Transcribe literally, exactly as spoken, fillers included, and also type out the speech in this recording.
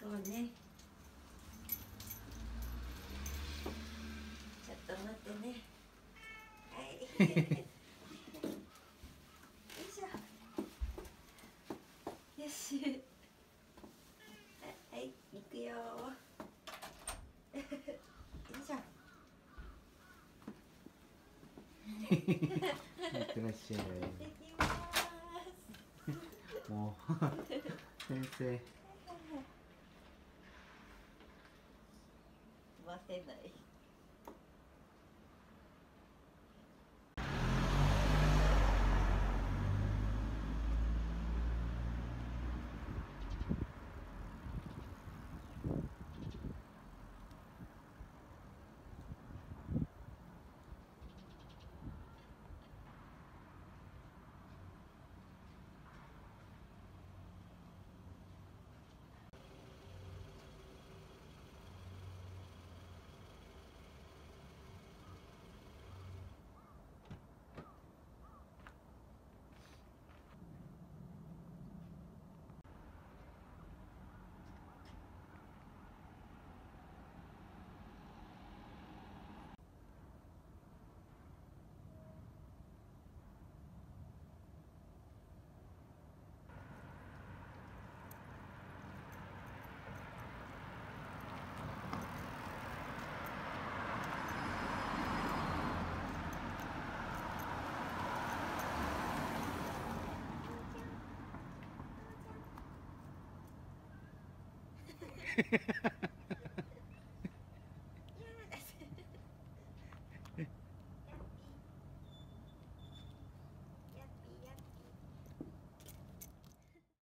うね。ちょっと待ってね。はい。よいしょ。よし。はい、行くよ。よいしょ。 いってらっしゃい。 行ってきます。 もう先生。 待てない。